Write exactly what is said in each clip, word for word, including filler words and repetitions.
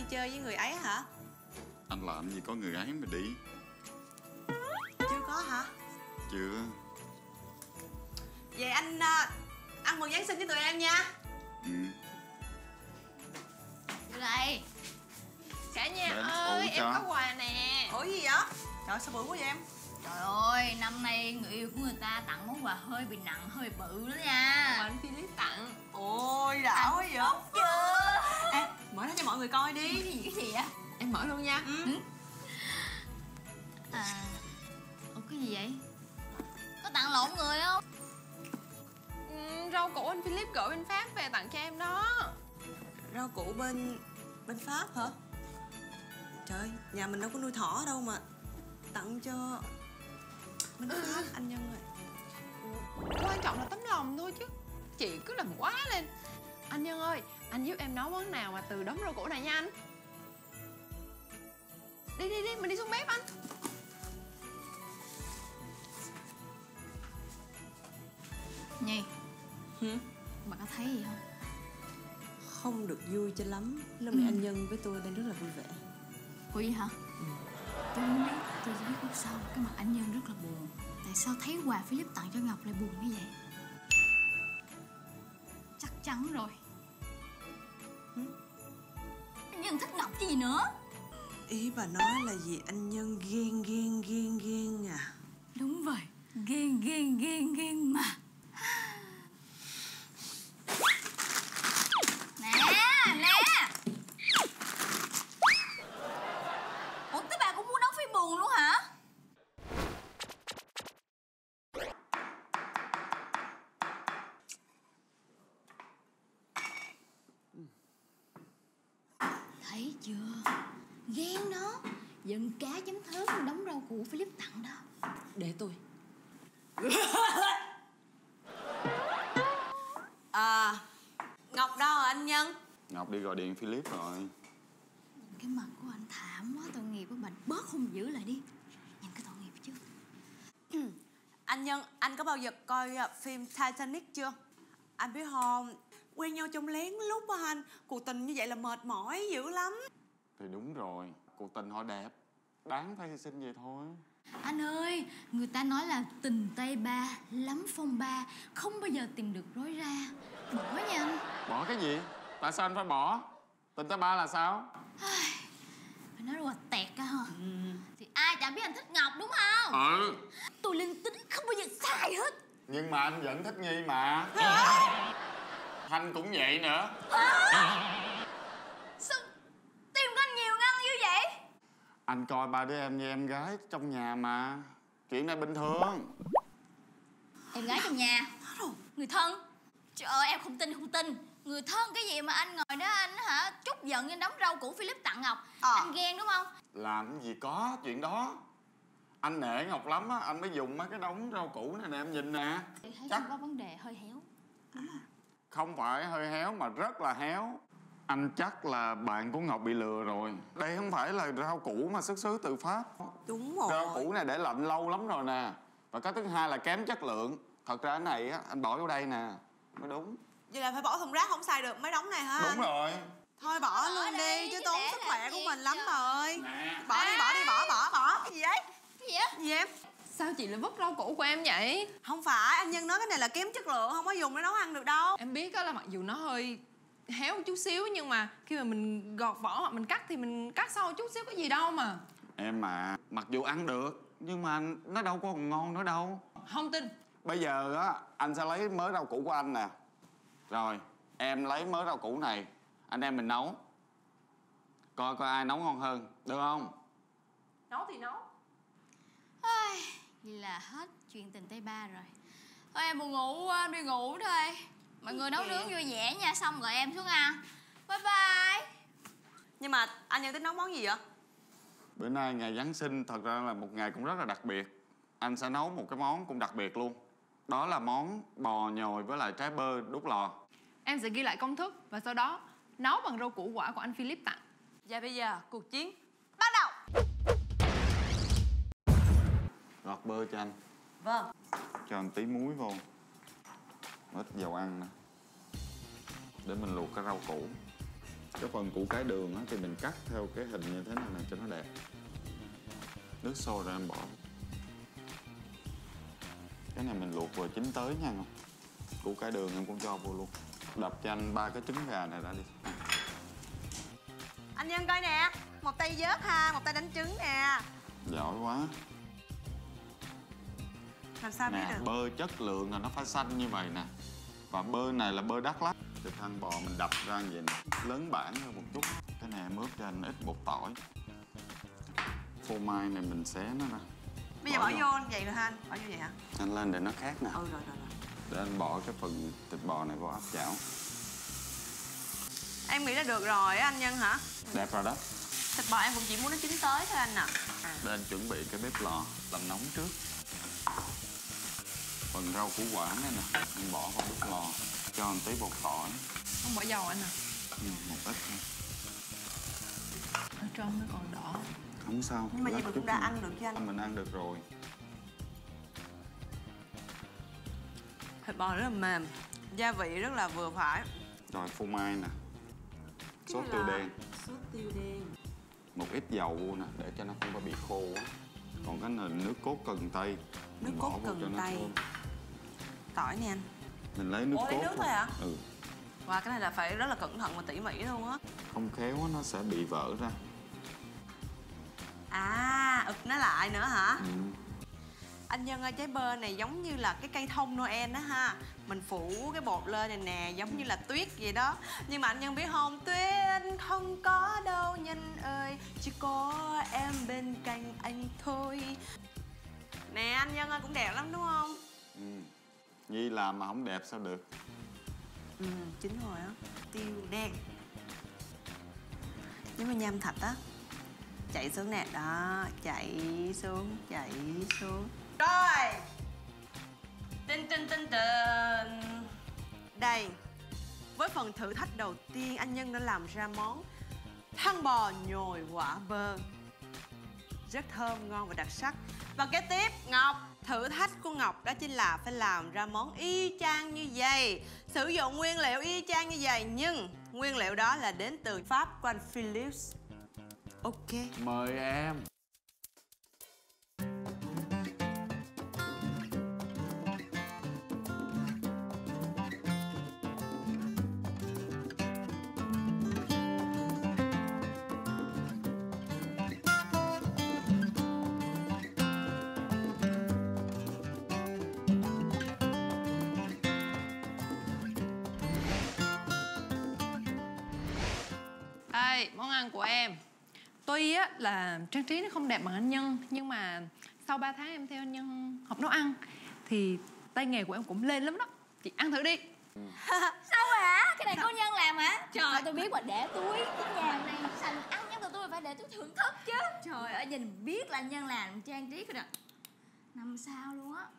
chơi với người ấy hả? Anh làm gì có người ấy mà đi. Chưa có hả? Chưa. Vậy anh uh, ăn mừng Giáng sinh với tụi em nha. Ừ. Vô đây. Cả nhà Đến, ơi, ủ em cho. có quà nè. Ủa gì vậy? Trời sao bự quá vậy em? Trời ơi, năm nay người yêu của người ta tặng món quà hơi bị nặng, hơi bị bự đó nha. Mà anh Philip tặng. Ôi đã quá vậy. Chưa. Ê, mở ra cho mọi người coi đi. Cái gì, cái gì vậy? Em mở luôn nha. Ừ. Ừ. À, ủa cái gì vậy? Có tặng lộn người không? Ừ, rau củ anh Philip gửi bên Pháp về tặng cho em đó. Rau củ bên... bên Pháp hả? Trời, nhà mình đâu có nuôi thỏ đâu mà tặng cho bên Pháp anh Nhân ơi. Quan trọng là tấm lòng thôi chứ. Chị cứ làm quá lên. Anh Nhân ơi, anh giúp em nấu món nào mà từ đống rau củ này nha anh. Đi đi đi, mình đi xuống bếp anh. Nhi. Hử? Bà có thấy gì không? Không được vui cho lắm. Lúc này Ừ. anh Nhân với tôi đang rất là vui vẻ. Ủa vậy hả? Ừ. Tôi không biết, tôi chỉ biết lúc sau cái mặt anh Nhân rất là buồn. Tại sao thấy quà Philip tặng cho Ngọc lại buồn như vậy? Chắc chắn rồi. Ừ. Anh Nhân thích Ngọc chứ gì nữa. Ý bà nói là gì anh Nhân ghen ghen ghen ghen à? Đúng vậy, ghen ghen ghen ghen mà. Nè, nè. Ủa cái bà cũng muốn đóng phim buồn luôn hả? Thấy chưa? Ghen đó. Giận cá chấm thớt đóng rau củ Philip tặng đó. Để tôi. À, Ngọc đâu rồi anh Nhân? Ngọc đi gọi điện Philip rồi. Cái mặt của anh thảm quá, tội nghiệp của bạn. Bớt hung dữ lại đi. Nhìn cái tội nghiệp chứ. Anh Nhân, anh có bao giờ coi uh, phim Titanic chưa? Anh biết không, quen nhau trong lén lút á anh. Cuộc tình như vậy là mệt mỏi dữ lắm. Thì đúng rồi, cuộc tình họ đẹp, đáng phải hy sinh vậy thôi. Anh ơi, người ta nói là tình tay ba, lắm phong ba, không bao giờ tìm được rối ra. Bỏ nha anh. Bỏ cái gì? Tại sao anh phải bỏ? Tình tới ba là sao? Phải nói là tẹt á hả? Ừ. Thì ai chả biết anh thích Ngọc đúng không? Ừ. Tôi linh tính không bao giờ sai hết. Nhưng mà anh vẫn thích Nhi mà. Thanh cũng vậy nữa. Sao tim của anh nhiều ngăn như vậy? Anh coi ba đứa em như em gái trong nhà mà. Chuyện này bình thường. Em gái trong nhà? Người thân? Trời ơi em không tin không tin. Người thân cái gì mà anh ngồi đó anh hả trút giận như đống rau củ Philip tặng Ngọc. Ờ. Anh ghen đúng không? Làm cái gì có chuyện đó. Anh nể Ngọc lắm á, anh mới dùng mấy cái đống rau củ này nè, em nhìn nè. Thấy Chắc không có vấn đề hơi héo. không phải hơi héo mà rất là héo. Anh chắc là bạn của Ngọc bị lừa rồi. Đây không phải là rau củ mà xuất xứ từ Pháp. Đúng rồi. Rau củ này để lạnh lâu lắm rồi nè. Và cái thứ hai là kém chất lượng. Thật ra cái này á, anh bỏ vô đây nè mới đúng. Vậy là phải bỏ thùng rác không xài được mấy đống này hả Đúng anh? rồi. Thôi bỏ Bỏ luôn đi, đi, chứ chứ tốn để sức làm khỏe của gì mình lắm chứ. rồi. Nè. Bỏ đi, bỏ đi, bỏ, bỏ, bỏ. Cái gì vậy? Cái gì á? Gì em? Sao chị lại vứt rau củ của em vậy? Không phải, anh Nhân nói cái này là kém chất lượng, không có dùng để nấu ăn được đâu. Em biết á là mặc dù nó hơi héo một chút xíu, nhưng mà khi mà mình gọt vỏ hoặc mình cắt thì mình cắt sau một chút xíu có gì đâu mà. Em mà, mặc dù ăn được nhưng mà nó đâu có còn ngon nữa đâu. Không tin. Bây giờ á, anh sẽ lấy mớ rau củ của anh nè. Rồi, em lấy mớ rau củ này, anh em mình nấu. Coi coi ai nấu ngon hơn, được không? Nấu thì nấu. Ai, vậy là hết chuyện tình tay ba rồi. Thôi em buồn ngủ quá, em đi ngủ thôi. Mọi người nấu nướng vui vẻ nha, xong gọi em xuống ăn. Bye bye. Nhưng mà anh Nhân tính nấu món gì vậy? Bữa nay ngày Giáng sinh thật ra là một ngày cũng rất là đặc biệt. Anh sẽ nấu một cái món cũng đặc biệt luôn. Đó là món bò nhồi với lại trái bơ đút lò. Em sẽ ghi lại công thức và sau đó nấu bằng rau củ quả của anh Philip tặng. Và bây giờ cuộc chiến bắt đầu. Gọt bơ cho anh. Vâng. Cho anh tí muối vô. Ít dầu ăn nè. Để mình luộc cái rau củ. Cái phần củ cải đường á thì mình cắt theo cái hình như thế này nè cho nó đẹp. Nước sôi rồi em bỏ. Cái này mình luộc vừa chín tới nha. Củ cải đường em cũng cho vô luôn. Đập cho anh ba cái trứng gà này ra đi. Anh Nhân coi nè, một tay vớt ha, một tay đánh trứng nè. Giỏi quá. Làm sao biết Nè, được? bơ chất lượng là nó phải xanh như vậy nè. Và bơ này là bơ Đắk Lắk. Thịt thăn bò mình đập ra như vậy nè. Lớn bản hơn một chút. Cái này em ướp cho anh ít bột tỏi. Phô mai này mình xé nó nè. Bây giờ bỏ vô vậy rồi ha anh? Bỏ vô vậy hả? Anh lên để nó khác nè. Ừ rồi rồi rồi. Để anh bỏ cái phần thịt bò này vào áp chảo. Em nghĩ là được rồi á anh Nhân hả? Đẹp rồi đó. Thịt bò em cũng chỉ muốn nó chín tới thôi anh à. Để anh chuẩn bị cái bếp lò làm nóng trước. Phần rau củ quả này nè, anh bỏ vào bếp lò. Cho một tí bột tỏi. Không bỏ dầu anh à? Ừ, một ít thôi. Ở trong nó còn đỏ. Không sao. Nhưng mà lát vậy mình chút cũng đã nữa. ăn được chứ anh? Mình ăn được rồi. Thịt bò rất là mềm, gia vị rất là vừa phải. Rồi phô mai nè. Sốt Cái tiêu là đen. Sốt tiêu đen. Một ít dầu vô nè, để cho nó không có bị khô quá. Còn cái này nước cốt cần tây. Nước Mình bỏ cốt vô cần cho nó tây. thơm. Tỏi nè anh. Mình lấy nước Ủa, lấy cốt nước thôi hả? Ừ. Wow, cái này là phải rất là cẩn thận và tỉ mỉ luôn á. Không khéo quá nó sẽ bị vỡ ra. À, ụp nó lại nữa hả? Ừ. Anh Nhân ơi, trái bơ này giống như là cái cây thông Noel đó ha. Mình phủ cái bột lên này nè, giống như là tuyết vậy đó. Nhưng mà anh Nhân biết không, tuyết không có đâu Nhân ơi, chỉ có em bên cạnh anh thôi. Nè anh Nhân ơi, cũng đẹp lắm đúng không? Ừ. Nhi làm mà không đẹp sao được. Ừ, chín rồi á. Tiêu đen. Nếu mà nhâm thạch á, chạy xuống nè, đó, chạy xuống, chạy xuống. Rồi. Tinh tinh tinh tinh. Đây. Với phần thử thách đầu tiên, anh Nhân đã làm ra món thăn bò nhồi quả bơ. Rất thơm, ngon và đặc sắc. Và kế tiếp, Ngọc, thử thách của Ngọc đó chính là phải làm ra món y chang như vậy. Sử dụng nguyên liệu y chang như vậy, nhưng nguyên liệu đó là đến từ Pháp của anh Philips. Ok. Mời em. Đây, món ăn của em. Tuy á là trang trí nó không đẹp bằng anh Nhân, nhưng mà sau ba tháng em theo anh Nhân học nấu ăn thì tay nghề của em cũng lên lắm đó. Chị ăn thử đi. Sao hả? Cái này cô Nhân làm hả? Trời ơi, tôi biết mà để túi cái nhà này sành ăn giống tụi tôi phải để túi thưởng thức chứ. Trời ơi, nhìn biết là Nhân làm trang trí cái đó năm sao luôn á.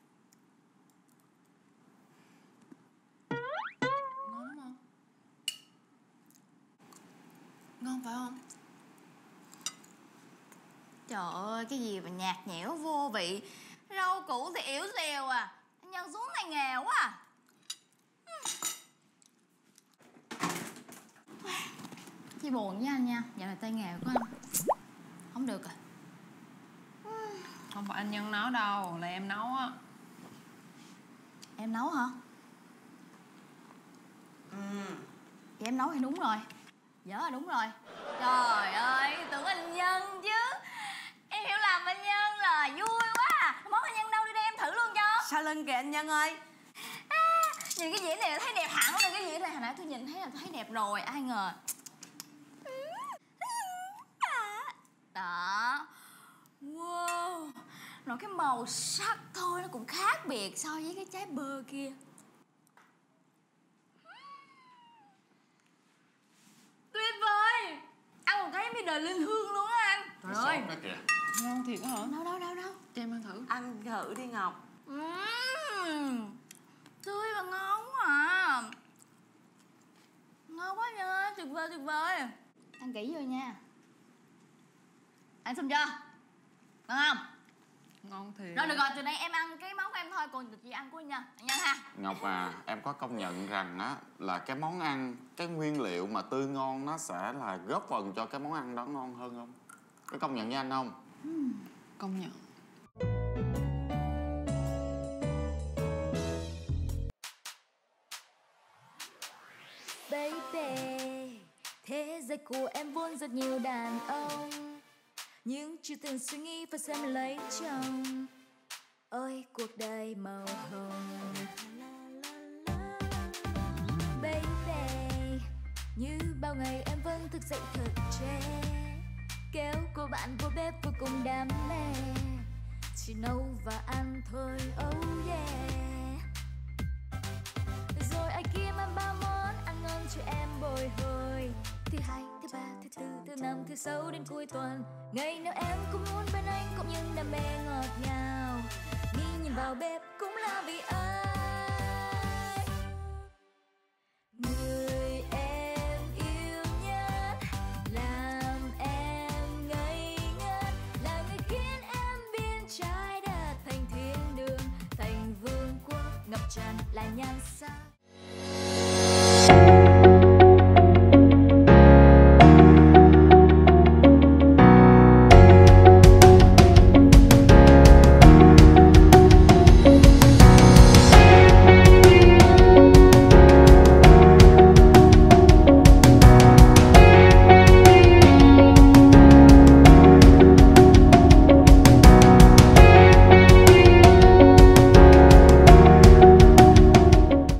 Ngon không? Ngon phải không? Trời ơi, cái gì mà nhạt nhẽo vô vị. Rau củ thì yếu xìu à. Anh Nhân xuống tay nghề quá à. Chị buồn với anh nha. Dạo này tay nghề của anh không được à. Không phải anh Nhân nấu đâu, là em nấu á. Em nấu hả? Ừ. Thì em nấu thì đúng rồi. Dạ là đúng rồi. Trời ơi, tưởng anh Nhân chứ. Em hiểu lầm anh Nhân rồi, vui quá à. Món anh Nhân đâu đi đây em thử luôn cho. Sao lên kìa anh Nhân ơi. À, nhìn cái dĩa này thấy đẹp hẳn rồi. Cái dĩa này hồi nãy tôi nhìn thấy là thấy đẹp rồi. Ai ngờ. Đó. Wow. Rồi cái màu sắc thôi nó cũng khác biệt so với cái trái bơ kia. Tuyệt vời. Ăn một cái mới đời lên hương luôn á anh. Trời ơi. Sốt đó kìa. Ngon thiệt á hả? Đâu đâu đâu đâu. Cho em ăn thử. Ăn thử đi Ngọc. Uhm, tươi và ngon quá à. Ngon quá Nhân ơi, tuyệt vời tuyệt vời. Ăn kỹ vô nha. Ăn xong chưa? Ngon không? Ngon ngon thì Rồi được rồi, từ nay em ăn cái món của em thôi, còn chị ăn của anh Nhân. Anh Nhân ha. Ngọc à, em có công nhận rằng á là cái món ăn, cái nguyên liệu mà tươi ngon nó sẽ là góp phần cho cái món ăn đó ngon hơn không? Có công nhận với anh không? công nhận. Baby, thế giới của em vốn rất nhiều đàn ông, nhưng chưa từng suy nghĩ phải xem lấy chồng. Ôi cuộc đời màu hồng. Baby, như bao ngày em vẫn thức dậy thật trễ, kéo cô bạn vô bếp vô cùng đam mê, chỉ nấu và ăn thôi, oh yeah. Rồi ai kia mang bao món ăn ngon cho em bồi hồi. Thứ hai, thứ ba, thứ tư, thứ năm, thứ sáu đến cuối tuần, ngày nào em cũng muốn bên anh cũng những đam mê ngọt ngào. Đi nhìn vào bếp cũng là vì ai, người em yêu nhất, làm em ngây ngất, là người khiến em biến trái đất thành thiên đường, thành vương quốc ngập tràn là nhan sắc.